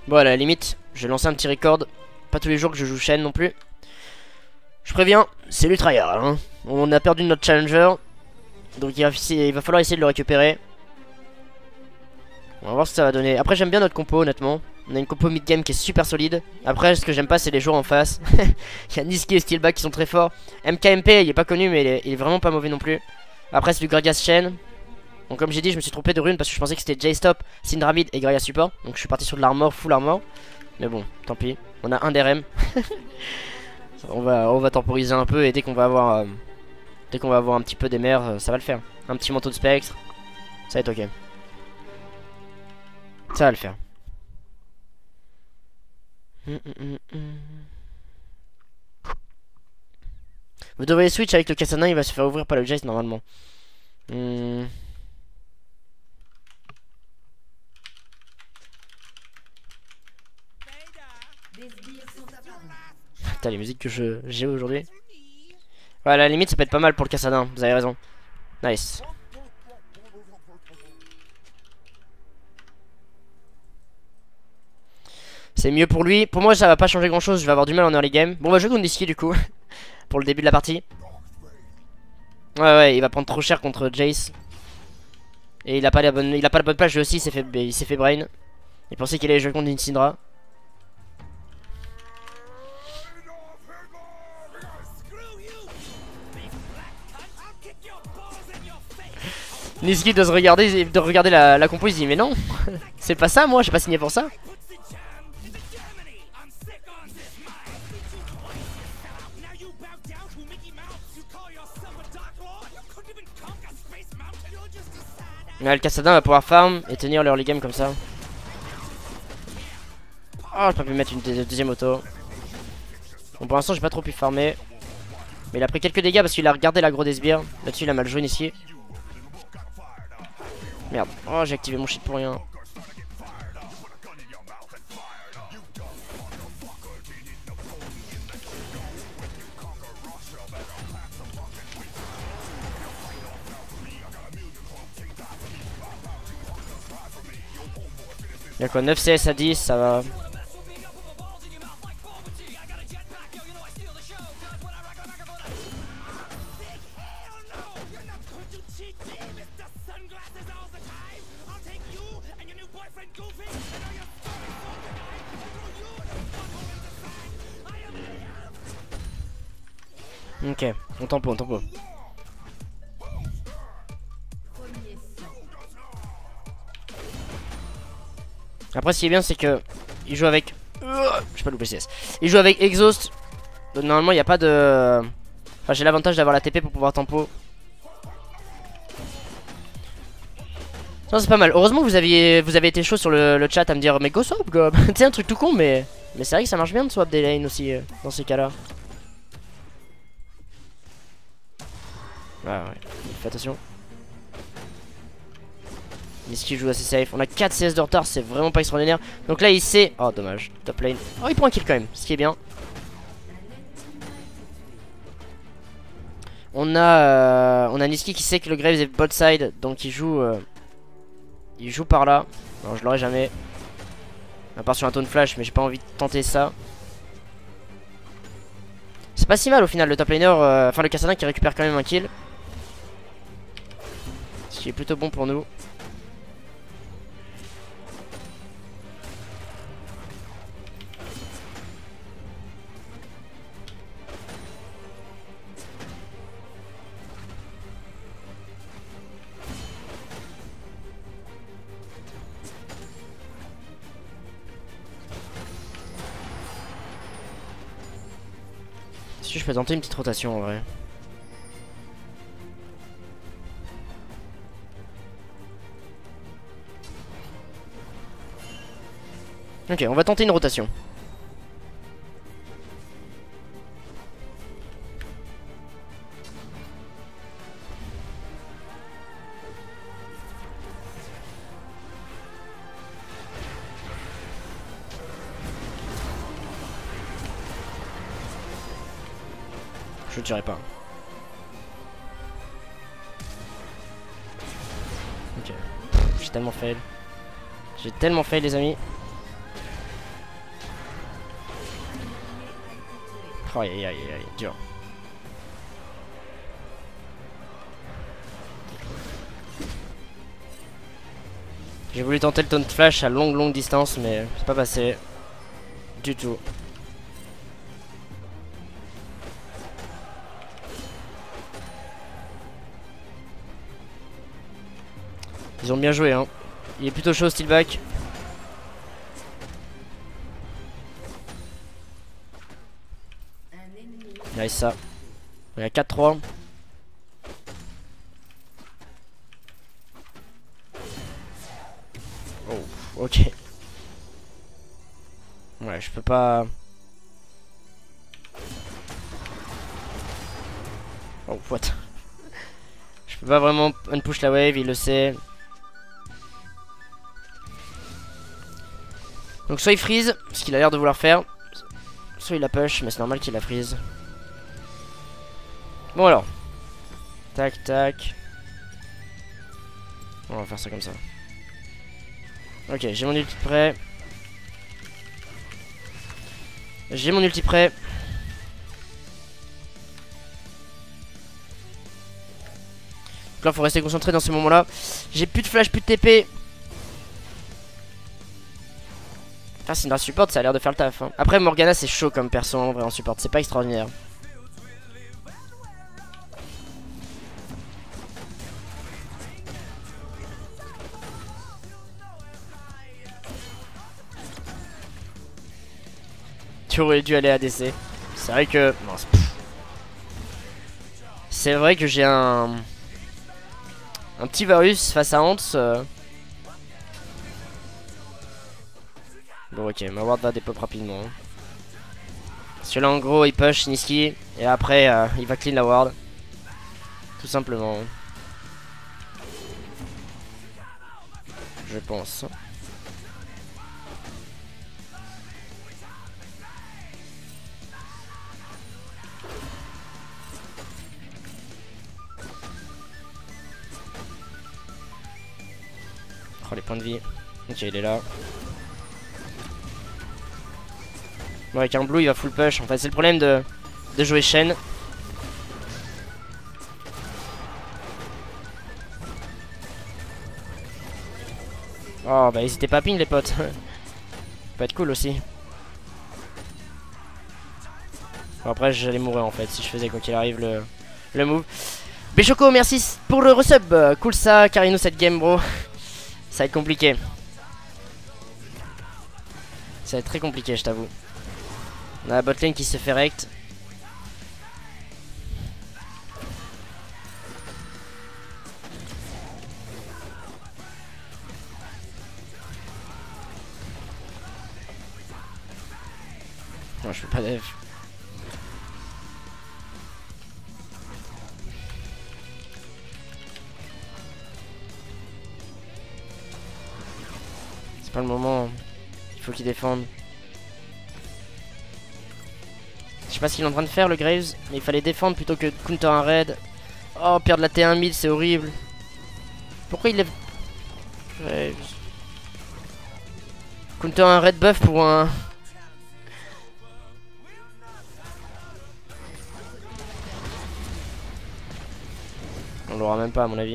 Bon, à la limite, je vais lancer un petit record. Pas tous les jours que je joue chaîne non plus. Je préviens, c'est du tryhard, hein. On a perdu notre challenger. Donc il va falloir essayer de le récupérer. On va voir ce que ça va donner. Après, j'aime bien notre compo, honnêtement. On a une compo mid-game qui est super solide. Après, ce que j'aime pas, c'est les joueurs en face. Il y a Niski et Steelback qui sont très forts. MKMP, il est pas connu, mais il est vraiment pas mauvais non plus. Après, c'est du Gragas Shen. Donc, comme j'ai dit, je me suis trompé de rune parce que je pensais que c'était J-Stop, Syndramid et Gragas Support. Donc, je suis parti sur de l'armor, full armor. Mais bon, tant pis. On a un DRM. on va temporiser un peu et dès qu'on va avoir un petit peu des mers, ça va le faire. Un petit manteau de spectre. Ça va être ok. Ça va le faire. Vous devriez switch avec le Kassadin, il va se faire ouvrir par le Jace normalement. Putain, les musiques que j'ai aujourd'hui. Ouais, à la limite, ça peut être pas mal pour le Kassadin, vous avez raison. Nice. C'est mieux pour lui. Pour moi, ça va pas changer grand chose. Je vais avoir du mal en early game. Bon, on va jouer contre Niski du coup. Pour le début de la partie. Ouais, il va prendre trop cher contre Jace. Et il a pas la bonne plage aussi. Il s'est fait brain. Il pensait qu'il allait jouer contre une Syndra. Niski doit regarder la compo. Il se dit mais non. C'est pas ça, moi. J'ai pas signé pour ça. Mais le Kassadin va pouvoir farm et tenir leur game comme ça. Oh, j'ai pas pu mettre une deuxième auto. Bon, pour l'instant, j'ai pas trop pu farmer. Mais il a pris quelques dégâts parce qu'il a regardé l'aggro des sbires. Là-dessus, il a mal joué ici. Merde. Oh, j'ai activé mon shit pour rien. Il y a quoi, 9 CS à 10, ça va. Ok, on tempo. Après, ce qui est bien, c'est que il joue avec. J'ai pas loupé CS. Il joue avec Exhaust. Donc, normalement, il n'y a pas de. Enfin, j'ai l'avantage d'avoir la TP pour pouvoir tempo. Non, c'est pas mal. Heureusement, vous avez été chaud sur le chat à me dire, mais go swap, go. Tu sais, un truc tout con, mais c'est vrai que ça marche bien de swap des lanes aussi dans ces cas-là. Ah ouais, fais attention. Niski joue assez safe. On a 4 CS de retard, c'est vraiment pas extraordinaire. Donc là il sait. Oh dommage, top lane. Oh il prend un kill quand même, ce qui est bien. On a Niski qui sait que le Graves est bot side. Donc il joue par là. Non je l'aurais jamais. À part sur un taunt flash, mais j'ai pas envie de tenter ça. C'est pas si mal au final le top laner. Enfin le Kassadin qui récupère quand même un kill. Ce qui est plutôt bon pour nous. Si je peux tenter une petite rotation en vrai. Ok, on va tenter une rotation. Je ne tuerai pas. Ok. J'ai tellement fail. J'ai tellement fail les amis. Aïe aïe aïe aïe, dur. J'ai voulu tenter le taunt flash à longue distance, mais c'est pas passé. Du tout. Ils ont bien joué, hein. Il est plutôt chaud, Steelback. Nice ça. Il y a 4-3. Oh, ok. Ouais, je peux pas... Oh, what? Je peux pas vraiment unpush la wave, il le sait. Donc soit il freeze, ce qu'il a l'air de vouloir faire. Soit il la push, mais c'est normal qu'il la freeze. Bon alors. Tac, tac. On va faire ça comme ça. Ok, j'ai mon ulti prêt. J'ai mon ulti prêt. Donc là, faut rester concentré dans ces moments-là. J'ai plus de flash, plus de TP. Ah, c'est une support, ça a l'air de faire le taf. Hein. Après, Morgana, c'est chaud comme perso en vrai en support. C'est pas extraordinaire. Tu aurais dû aller à ADC. C'est vrai que... Non, c'est vrai que j'ai un petit Varus face à Hans. Bon ok, ma ward va dépop rapidement. Hein. Celui-là en gros il push Niski. Et après il va clean la ward. Tout simplement. Je pense. Oh les points de vie. Ok il est là. Bon, avec un blue il va full push. En fait c'est le problème de jouer Shen. Oh bah n'hésitez pas à ping les potes. Ça peut être cool aussi. Bon, après j'allais mourir en fait si je faisais quoi qu'il arrive le move. Béchoco merci pour le resub. Cool ça Carino cette game bro. Ça va être compliqué. Ça va être très compliqué je t'avoue. On a la botlane qui se fait rect. Non, je fais pas def. C'est pas le moment. Il faut qu'il défende. Je sais pas ce qu'il est en train de faire le Graves, mais il fallait défendre plutôt que de counter un raid. Oh, perdre la T1 mid, c'est horrible. Pourquoi il lève Graves? Counter un raid buff pour un... On l'aura même pas à mon avis.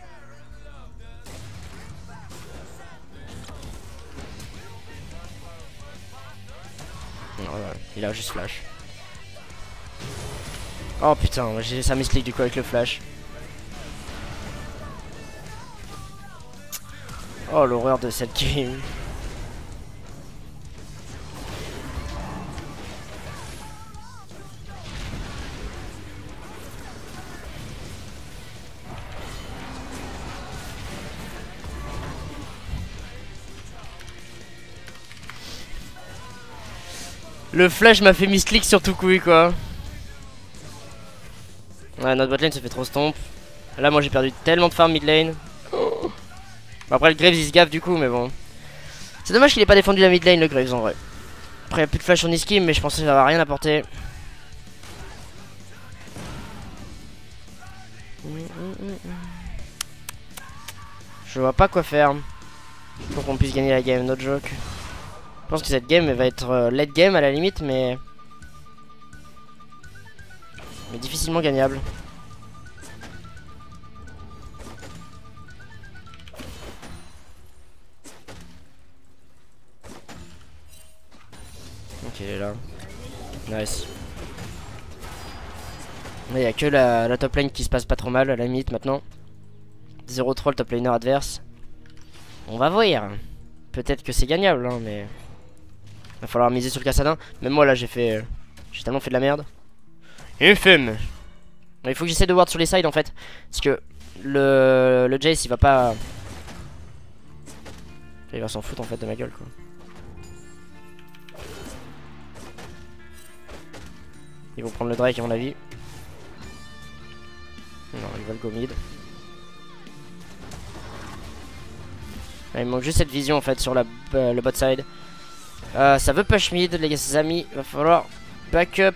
Non, voilà. Il a juste flash. Oh putain, j'ai ça misclick du coup avec le flash. Oh l'horreur de cette game. Le flash m'a fait misclick sur tout couille quoi. Ouais, notre botlane se fait trop stomp. Là moi j'ai perdu tellement de farm mid lane. Oh. Bon, après le Graves il se gaffe du coup mais bon. C'est dommage qu'il ait pas défendu la mid lane le Graves en vrai. Après il n'y a plus de flash sur Niski mais je pensais que ça va rien apporter. Je vois pas quoi faire pour qu'on puisse gagner la game, no joke. Je pense que cette game elle va être late game à la limite mais... mais difficilement gagnable. Ok, il est là. Nice. Il n'y a que la top lane qui se passe pas trop mal à la limite maintenant. 0-3 le top laner adverse. On va voir. Peut-être que c'est gagnable, hein, mais va falloir miser sur le Cassadin. Même moi là j'ai tellement fait de la merde. Infime. Il faut que j'essaie de ward sur les sides en fait. Parce que le Jace il va pas. Il va s'en foutre en fait de ma gueule quoi. Ils vont prendre le Drake à mon avis. Non, ils veulent go mid. Il me manque juste cette vision en fait sur le bot side. Ça veut push mid les amis. Va falloir backup.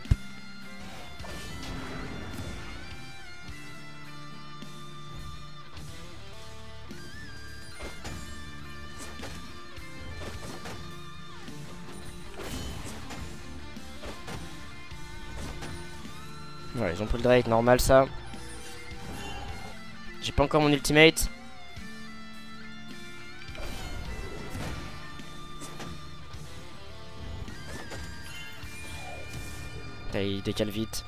Voilà, ils ont pris le Drake, normal ça. J'ai pas encore mon ultimate. Là, il décale vite.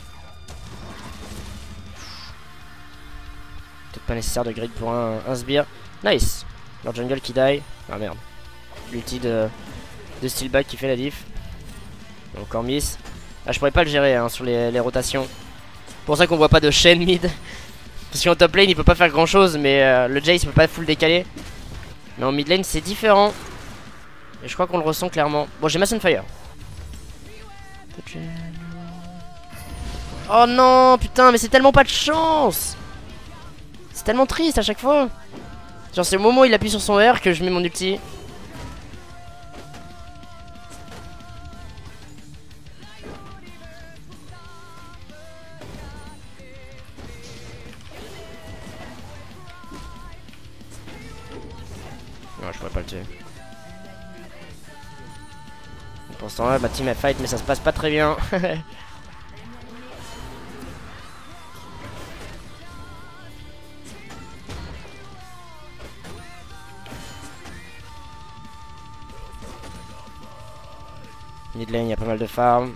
Peut-être pas nécessaire de grid pour un sbire. Nice. Leur jungle qui die. Ah merde. L'ulti de Steelback qui fait la diff. Encore miss. Ah, je pourrais pas le gérer hein, sur les rotations. Pour ça qu'on voit pas de chaîne mid. Parce qu'en top lane il peut pas faire grand chose. Mais le Jace peut pas full décaler. Mais en mid lane c'est différent. Et je crois qu'on le ressent clairement. Bon, j'ai ma Sunfire. Oh non, putain, mais c'est tellement pas de chance. C'est tellement triste à chaque fois. Genre c'est au moment où il appuie sur son R que je mets mon ulti. Non, je pourrais pas le tuer. Pour ce temps là ma team elle fight mais ça se passe pas très bien. Mid lane, il y a pas mal de farm.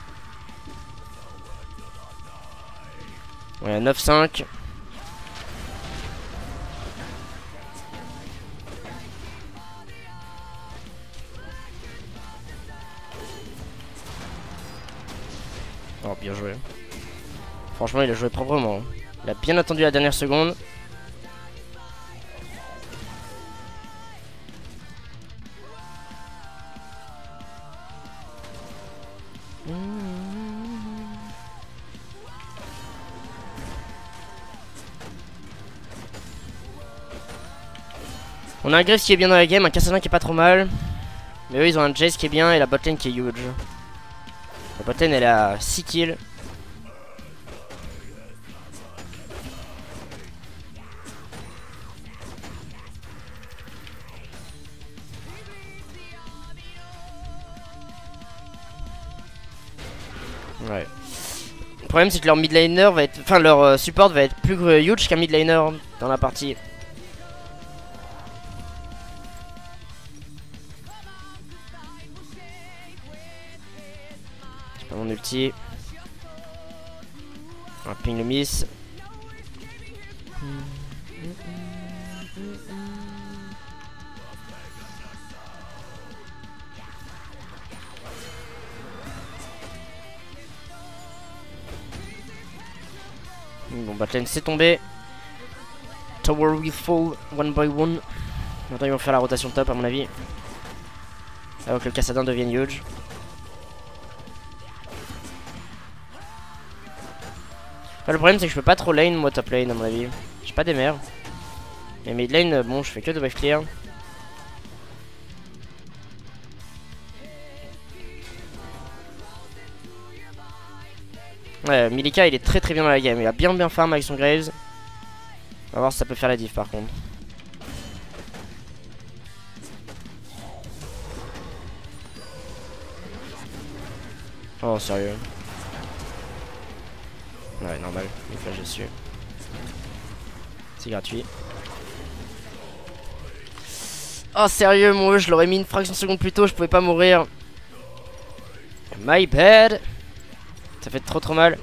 Ouais, 9-5. Oh, bien joué. Franchement, il a joué proprement. Il a bien attendu la dernière seconde. On a un Graves qui est bien dans la game, un Cassadin qui est pas trop mal. Mais eux ils ont un Jace qui est bien et la botlane qui est huge. La botlane elle a 6 kills. Ouais. Le problème c'est que leur mid laner va être. Enfin leur support va être plus huge qu'un mid laner dans la partie. J'ai pas mon ulti. On va ping le miss. Bon, botlane c'est tombé. Tower will fall one by one. Maintenant ils vont faire la rotation top à mon avis. Alors que le Cassadin devienne huge. Enfin, le problème c'est que je peux pas trop lane moi top lane à mon avis. J'ai pas des mers. Mais mid lane bon je fais que de wave clear. Ouais, Milika il est très très bien dans la game, il a bien farm avec son Graves. On va voir si ça peut faire la diff par contre. Oh sérieux. Ouais, normal, il flash dessus. C'est gratuit. Oh sérieux, moi je l'aurais mis une fraction de seconde plus tôt, je pouvais pas mourir. My bad. Ça fait trop mal.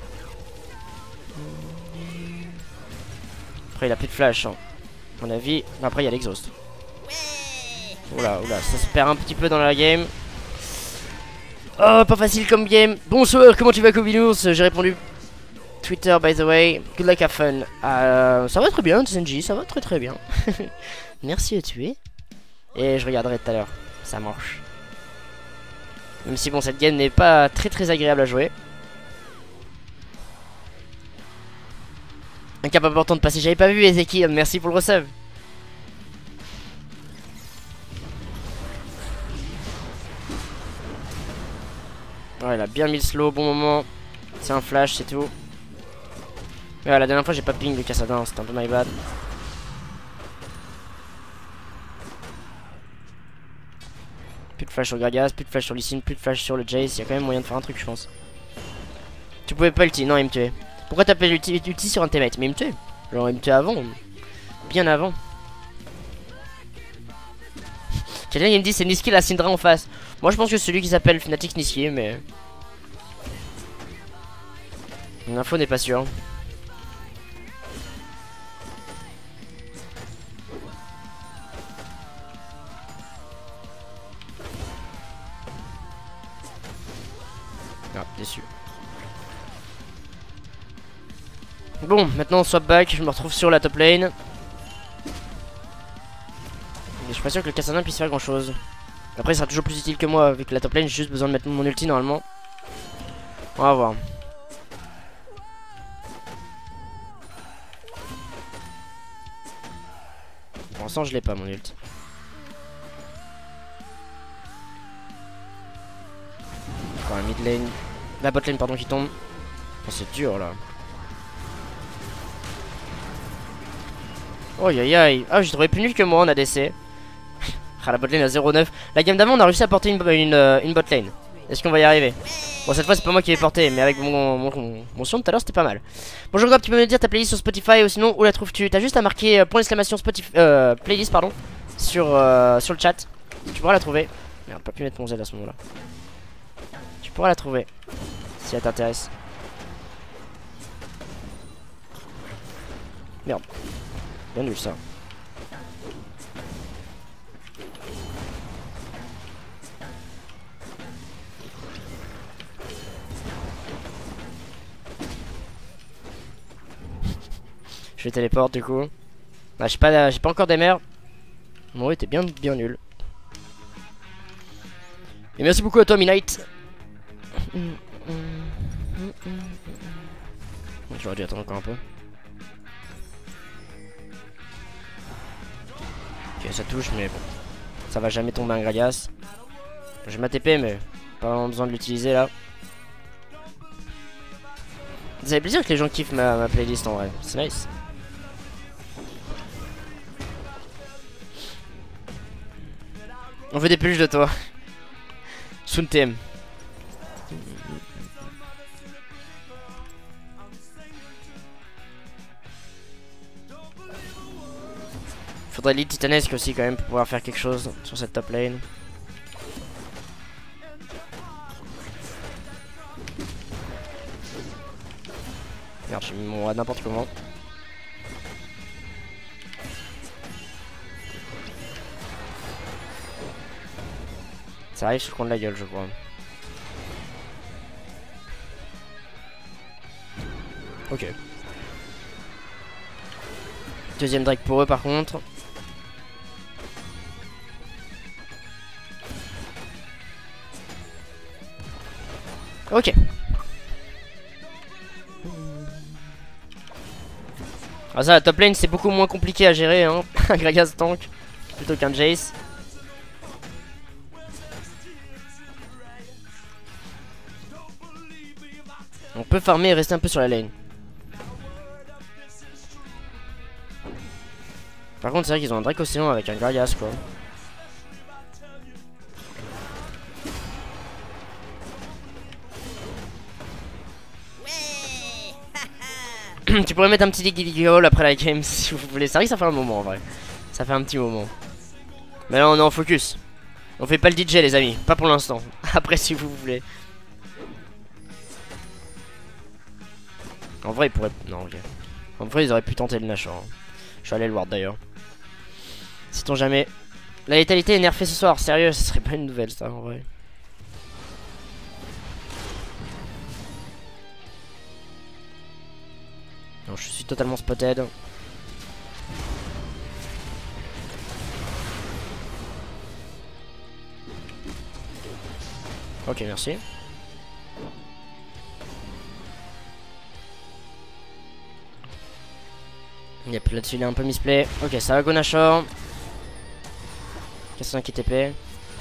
Après il a plus de flash hein. À mon avis. Après il y a l'exhaust. Oula, ça se perd un petit peu dans la game. Oh, pas facile comme game. Bonsoir, comment tu vas, Kobinours? J'ai répondu Twitter, by the way. Good luck, have fun. Ça va très bien, Tsenji, ça va très bien. Merci de tuer. Et je regarderai tout à l'heure. Ça marche. Même si, bon, cette game n'est pas très agréable à jouer. Un cap important de passer. J'avais pas vu, Ezekiel. Merci pour le resub. Ouais, il a bien mis le slow au bon moment. C'est un flash, c'est tout. Mais ouais, la dernière fois, j'ai pas ping le Cassadin, c'était un peu my bad. Plus de flash sur Gragas, plus de flash sur Lee Sin, plus de flash sur le Jace. Il y a quand même moyen de faire un truc, je pense. Tu pouvais pas ulti, non, il me tuait. Pourquoi t'appelles ulti sur un teammate? Mais il me tuait. Genre, il me tuait avant. Bien avant. Quelqu'un il me dit c'est Niski la Syndra en face. Moi je pense que c'est celui qui s'appelle Fnatic Niski, mais l'info n'est pas sûre. Ah, déçu. Bon, maintenant on swap back, je me retrouve sur la top lane. Et je suis pas sûr que le Kassadin puisse faire grand chose. Après il sera toujours plus utile que moi avec la top lane, j'ai juste besoin de mettre mon ulti normalement. On va voir. Pour l'instant je l'ai pas mon ulti. Enfin, la mid lane. La bot lane pardon qui tombe. Oh, c'est dur là. Oh aïe aïe. Ah, j'ai trouvé plus nul que moi en ADC. Ah, la bot lane à 0,9. La game d'avant on a réussi à porter une bot lane. Est-ce qu'on va y arriver? Bon, cette fois c'est pas moi qui l'ai porté, mais avec mon son tout à l'heure c'était pas mal. Bonjour Gob, tu peux me dire ta playlist sur Spotify ou sinon où la trouves-tu? T'as juste à marquer point d'exclamation Spotify playlist pardon sur le chat. Tu pourras la trouver. Merde, pas pu mettre mon Z à ce moment-là. Tu pourras la trouver si elle t'intéresse. Merde. Bien nul ça. Je vais téléporte du coup. Ah, j'ai pas encore des mers. Bon oui, t'es bien nul. Et merci beaucoup à toi Midnight. J'aurais dû attendre encore un peu. Ok, ça touche mais bon. Ça va jamais tomber un Gragas. J'ai ma TP mais pas vraiment besoin de l'utiliser là. Ça fait plaisir que les gens kiffent ma playlist en vrai. C'est nice. On veut des peluches de toi. Soon TM. Faudrait lead titanesque aussi quand même pour pouvoir faire quelque chose sur cette top lane. Merde, j'ai mis mon rad n'importe comment. Ça arrive sur le coin de la gueule, je crois. Ok. Deuxième Drake pour eux par contre. Ok. Ah ça, la top lane c'est beaucoup moins compliqué à gérer hein. Un Gragas tank plutôt qu'un Jace. On peut farmer et rester un peu sur la lane. Par contre c'est vrai qu'ils ont un Drake Océan avec un Gragas quoi. Tu pourrais mettre un petit Diggy Hall après la game si vous voulez. C'est vrai que ça fait un moment en vrai. Ça fait un petit moment. Mais là on est en focus. On fait pas le DJ les amis, pas pour l'instant. Après si vous voulez. En vrai ils pourraient... Non ok. En vrai ils auraient pu tenter le Nash hein. Je suis allé le voir d'ailleurs. Sait-on jamais. La létalité est nerfée ce soir, sérieux, ce serait pas une nouvelle ça en vrai. Non, je suis totalement spotted. Ok, merci. Yep, là-dessus il est un peu misplay. Ok, ça va, go Nashor. 5 TP.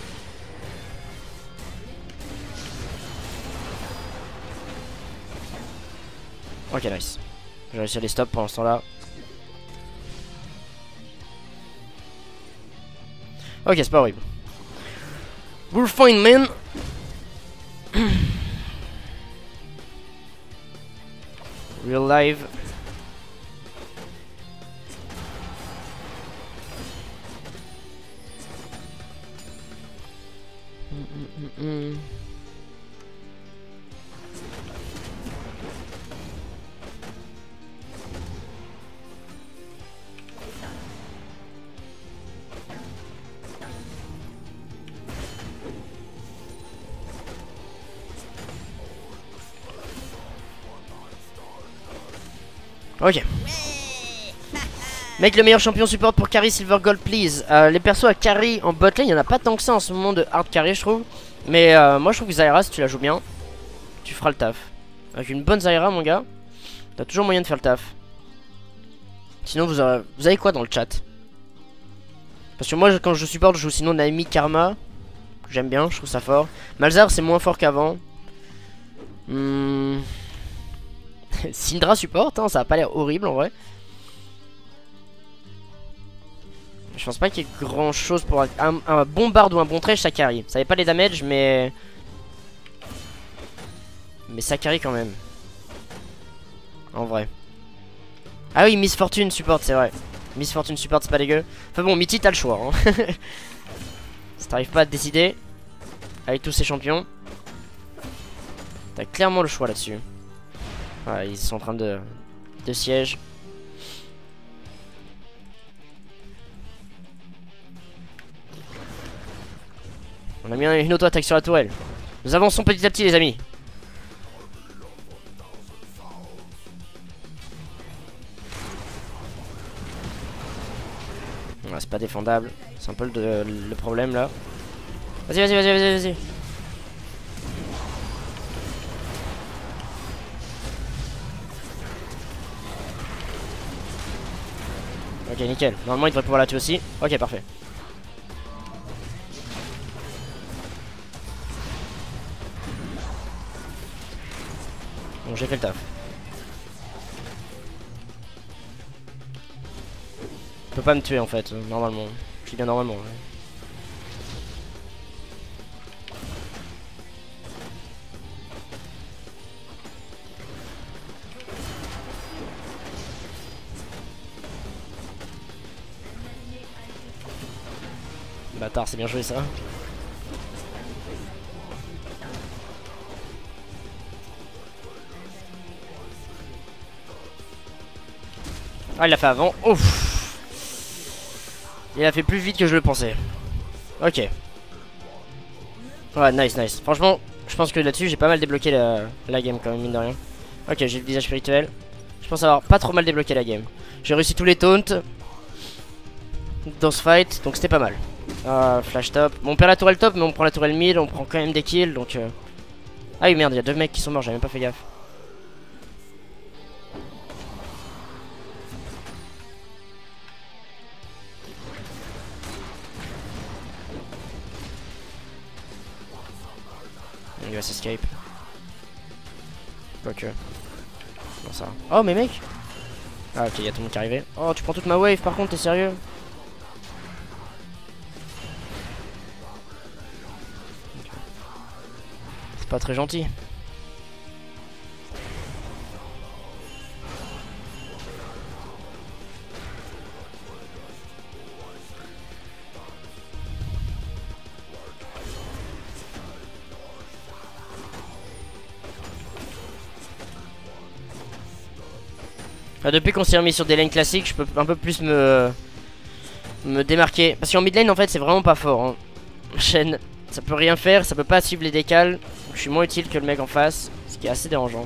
Ok, nice. J'ai réussi à les stop pendant ce temps là. Ok, c'est pas horrible. We're fine, man. Real live. Ok. Mec, le meilleur champion support pour carry silver gold please. Les persos à carry en botlane, il y en a pas tant que ça en ce moment de hard carry je trouve. Mais moi je trouve que Zyra, si tu la joues bien, tu feras le taf. Avec une bonne Zyra mon gars, t'as toujours moyen de faire le taf. Sinon vous avez quoi dans le chat? Parce que moi quand je support je joue sinon Naimi Karma. J'aime bien, je trouve ça fort. Malzahar c'est moins fort qu'avant. Syndra support, hein, ça a pas l'air horrible en vrai. Je pense pas qu'il y ait grand chose pour un bon bard ou un bon trèche ça carry. Ça avait pas les damage mais ça carry quand même. En vrai. Ah oui, Miss Fortune support, c'est vrai. Miss Fortune support, c'est pas dégueu. Enfin bon, Mitty, t'as le choix. Hein. Si t'arrives pas à te décider avec tous ces champions, t'as clairement le choix là-dessus. Voilà, ils sont en train de siège. On a mis une auto-attaque sur la tourelle. Nous avançons petit à petit les amis. C'est pas défendable. C'est un peu le problème là. Vas-y, vas-y, vas-y, vas-y, vas-y. Ok, nickel. Normalement, il devrait pouvoir la tuer aussi. Ok, parfait. Bon, j'ai fait le taf. Il peut pas me tuer en fait, normalement. Je dis bien normalement. Ouais. Bâtard, c'est bien joué ça. Ah, il l'a fait avant. Ouf. Il a fait plus vite que je le pensais. Ok. Ouais, nice, nice. Franchement, je pense que là-dessus, j'ai pas mal débloqué la game quand même, mine de rien. Ok, j'ai le visage spirituel. Je pense avoir pas trop mal débloqué la game. J'ai réussi tous les taunts dans ce fight, donc c'était pas mal. Flash top. Bon, on perd la tourelle top, mais on prend la tourelle mid, on prend quand même des kills, donc... Ah oui, merde, il y a 2 mecs qui sont morts, j'avais même pas fait gaffe. Il va s'escape. Quoique. Non, ça. Oh, mais mec! Ah, ok, il y a tout le monde qui est arrivé. Oh, tu prends toute ma wave par contre, t'es sérieux? C'est pas très gentil. Enfin, depuis qu'on s'est remis sur des lanes classiques, je peux un peu plus me démarquer. Parce qu'en mid lane, en fait, c'est vraiment pas fort. Hein. Shen, ça peut rien faire, ça peut pas suivre les décales. Donc je suis moins utile que le mec en face, ce qui est assez dérangeant.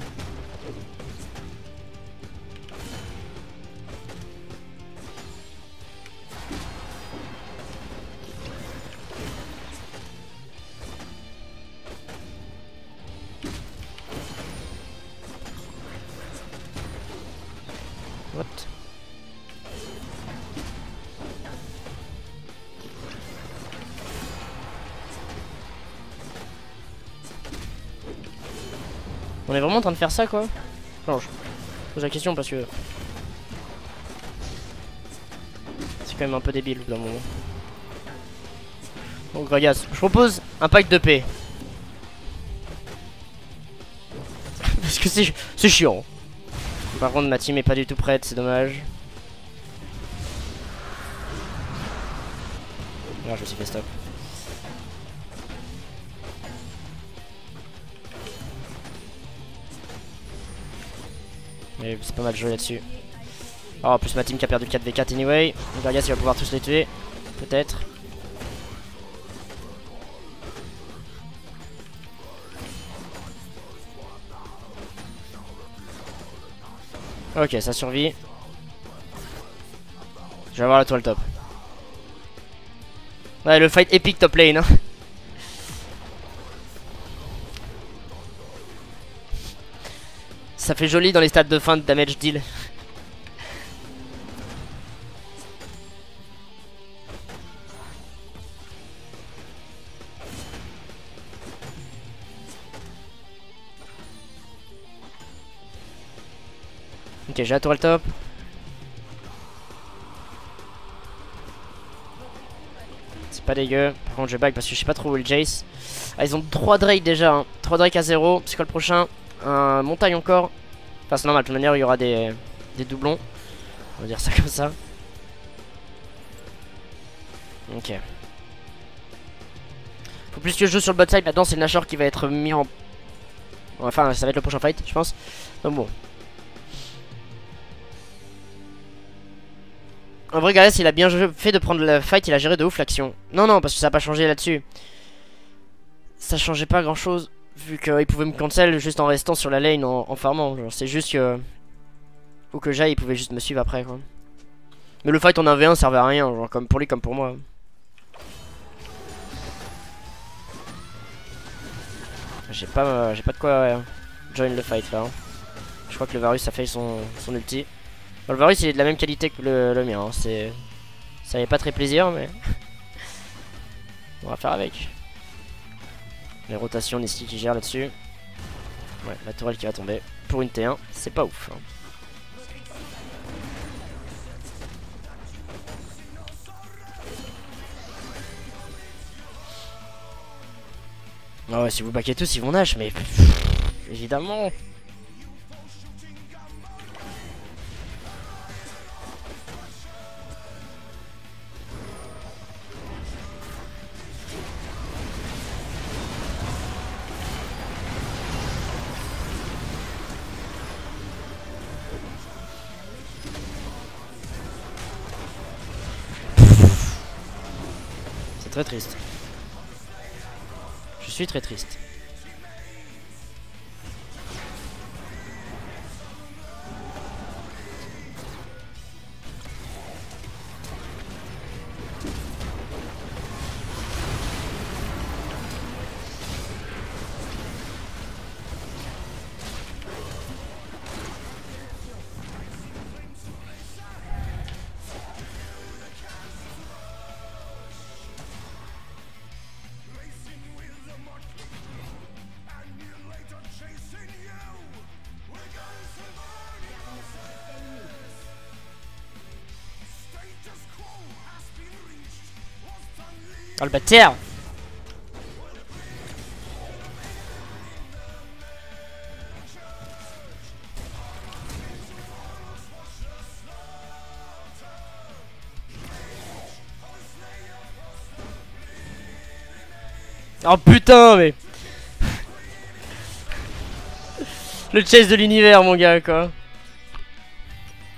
What? On est vraiment en train de faire ça quoi? Non, je pose la question parce que c'est quand même un peu débile au bout d'un moment. Donc regarde, je propose un pack de paix. Parce que c'est chiant. Par contre ma team est pas du tout prête, c'est dommage. Ah, je me suis fait stop. Mais c'est pas mal joué là-dessus. Oh, en plus ma team qui a perdu le 4v4 anyway. Gragas il va pouvoir tous les tuer. Peut-être. Ok, ça survit. Je vais avoir la toile top. Ouais, le fight épique top lane. Hein. Ça fait joli dans les stades de fin de damage deal. Ok, j'ai la toile top. C'est pas dégueu. Par contre, je bug parce que je sais pas trop où est le Jace. Ah, ils ont 3 Drake déjà. Hein. 3 Drake à 0. C'est quoi le prochain? Un montagne encore. Enfin, c'est normal. De toute manière, il y aura des doublons. On va dire ça comme ça. Ok. Faut plus que je joue sur le bot side. Maintenant, c'est le Nashor qui va être mis en. Enfin, ça va être le prochain fight, je pense. Donc bon. En vrai, Gareth, il a bien fait de prendre le fight, il a géré de ouf l'action. Non, non, parce que ça n'a pas changé là-dessus. Ça changeait pas grand-chose, vu qu'il pouvait me cancel juste en restant sur la lane en farmant. C'est juste que... Où que j'aille, il pouvait juste me suivre après, quoi. Mais le fight en 1v1 servait à rien, genre comme pour lui comme pour moi. J'ai pas de quoi join le fight, là. Hein. Je crois que le Varus a fait son ulti. Bon, le Varus il est de la même qualité que le mien, hein. Ça n'est pas très plaisir mais on va faire avec. Les rotations, Nisqy qui gère là-dessus. Ouais, la tourelle qui va tomber pour une T1, c'est pas ouf. Hein. Ah ouais, si vous baquez tous, ils vont Nash, mais évidemment. C'est très triste. Je suis très triste. Oh le bâtard. Oh putain mais le chase de l'univers mon gars quoi.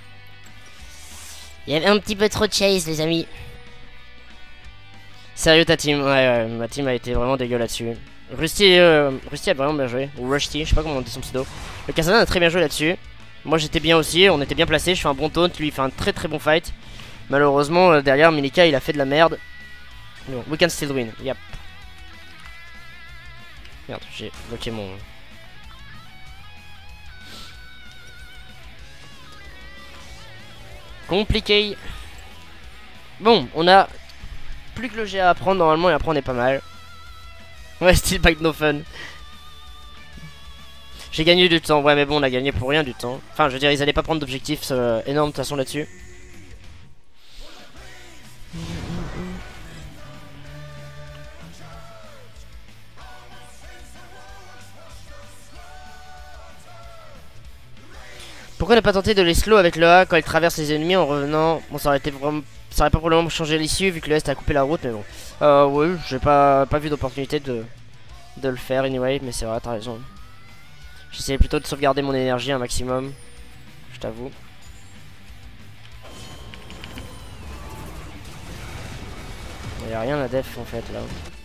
Il y avait un petit peu trop de chase, les amis. Sérieux, ta team? Ouais, ma team a été vraiment dégueu là-dessus. Rusty a vraiment bien joué. Ou Rusty, je sais pas comment on dit son pseudo. Le Kassadin a très bien joué là-dessus. Moi j'étais bien aussi, on était bien placés. Je fais un bon taunt, lui il fait un très bon fight. Malheureusement, derrière Milika il a fait de la merde. Non, we can still win, yep. Merde, j'ai bloqué mon... Compliqué. Bon, on a plus que le G à apprendre normalement et après on est pas mal. Ouais, still back no fun. J'ai gagné du temps, ouais mais bon on a gagné pour rien du temps. Enfin je veux dire ils allaient pas prendre d'objectifs énormes de toute façon là-dessus. Pourquoi ne pas tenter de les slow avec le A quand ils traversent les ennemis en revenant? Bon ça aurait été vraiment... Ça aurait pas probablement changé l'issue vu que le Est a coupé la route mais bon. Ouais j'ai pas vu d'opportunité de le faire anyway mais c'est vrai t'as raison. J'essayais plutôt de sauvegarder mon énergie un maximum. Je t'avoue. Il y a rien à def en fait là.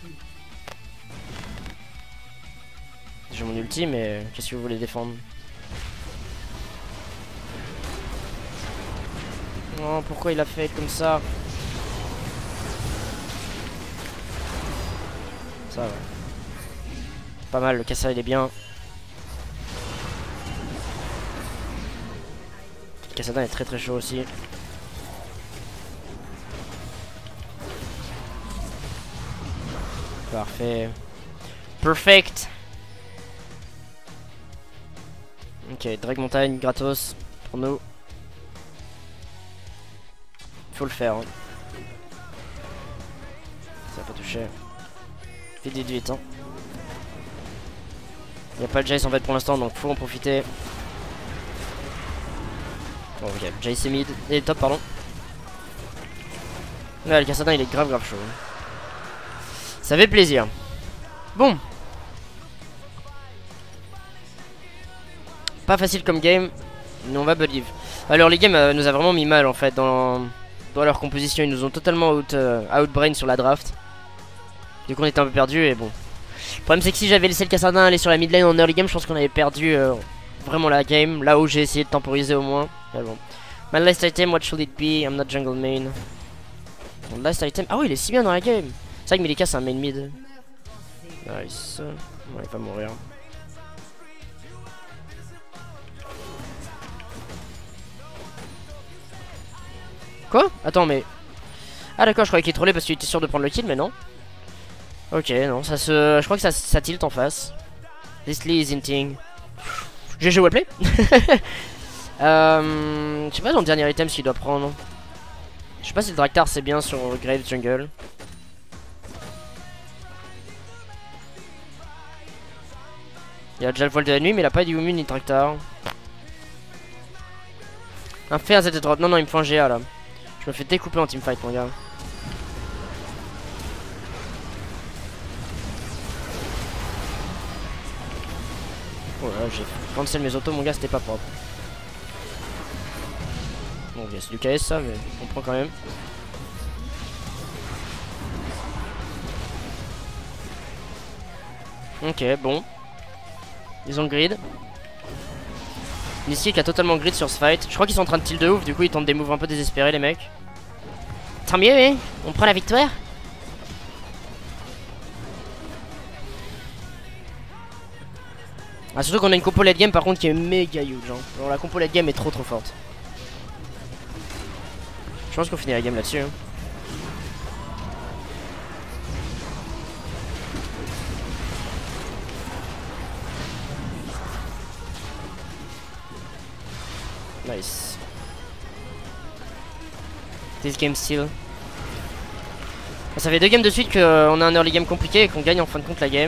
J'ai mon ulti mais qu'est-ce que vous voulez défendre? Non, pourquoi il a fait comme ça? Ça va. Pas mal, le Kassa il est bien. Le Kassadin est très chaud aussi. Parfait. Perfect. Ok, Drake Montagne, gratos. Pour nous. Faut le faire. Hein. Ça va pas toucher. Vite, vite, vite. Hein. Y a pas de Jace en fait pour l'instant donc faut en profiter. Bon, ok, Jace est mid. Et top, pardon. Ouais, le Kassadin il est grave chaud. Ça fait plaisir. Bon. Pas facile comme game. Mais on va believe. Alors les games nous a vraiment mis mal en fait dans leur composition. Ils nous ont totalement outbrain sur la draft. Du coup on était un peu perdu et bon. Le problème c'est que si j'avais laissé le Kassadin aller sur la mid lane en early game, je pense qu'on avait perdu vraiment la game. Là où j'ai essayé de temporiser au moins. Mais bon. My last item, what should it be? I'm not jungle main. Mon last item. Ah oui, il est si bien dans la game. C'est vrai que Milika c'est un main mid. Nice. Bon, il va mourir. Quoi? Attends mais... Ah d'accord, je croyais qu'il trollait parce qu'il était sûr de prendre le kill mais non. Ok, non, ça se... Je crois que ça tilt en face. Leslie is hinting. GG wellplay. Je sais pas dans le dernier item s'il doit prendre. Je sais pas si le Draktar c'est bien sur Grave Jungle. Il a déjà le voile de la nuit mais il a pas du Yumu ni Draktar. Un fait un ZT drop. Non, non, il me faut un GA là. Je me fais découper en teamfight mon gars. Oh là, j'ai cancel mes autos, mon gars, c'était pas propre. Bon, c'est du KS ça, mais on prend quand même. Ok, bon. Ils ont le grid. Nissi qui a totalement grid sur ce fight. Je crois qu'ils sont en train de tilt de ouf, du coup ils tentent des moves un peu désespérés les mecs. Tant mieux, hein. On prend la victoire. Ah, surtout qu'on a une compo late game par contre qui est méga huge. Hein. Alors la compo late game est trop forte. Je pense qu'on finit la game là-dessus. Hein. Nice. This game still. Ça fait 2 games de suite qu'on a un early game compliqué et qu'on gagne en fin de compte la game.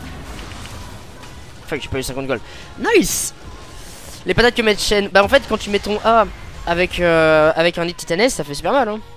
Fuck, j'ai pas eu 50 gold. Nice. Les patates que met Shen. Bah en fait quand tu mets ton A avec un hit titanès ça fait super mal hein.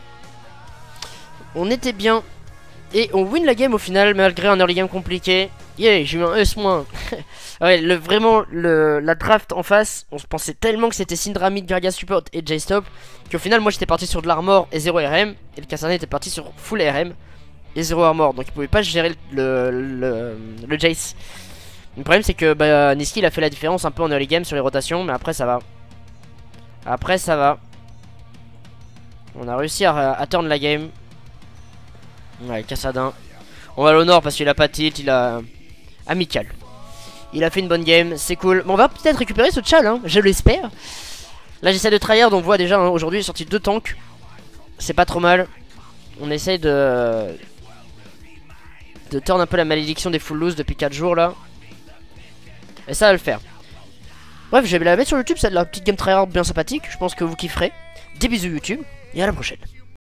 On était bien. Et on win la game au final malgré un early game compliqué. Yeah, j'ai eu un S-. Ouais, vraiment, la draft en face, on se pensait tellement que c'était Syndra, Gragas Support et J-Stop, qu'au final, moi j'étais parti sur de l'armor et 0 RM, et le Kassadin était parti sur full RM et 0 armor, donc il pouvait pas gérer le Jace. Le problème, c'est que bah, Nisqy il a fait la différence un peu en early game sur les rotations, mais après ça va. Après ça va. On a réussi à turn la game. Ouais, Kassadin. On va l'honneur parce qu'il a pas de tilt, il a... Amical. Il a fait une bonne game, c'est cool. Bon, on va peut-être récupérer ce chal, hein, je l'espère. Là j'essaie de tryhard, on voit déjà hein, aujourd'hui sorti 2 tanks. C'est pas trop mal. On essaye de turn un peu la malédiction des full lose depuis 4 jours là. Et ça va le faire. Bref, je vais la mettre sur YouTube, c'est de la petite game tryhard bien sympathique. Je pense que vous kifferez. Des bisous YouTube et à la prochaine.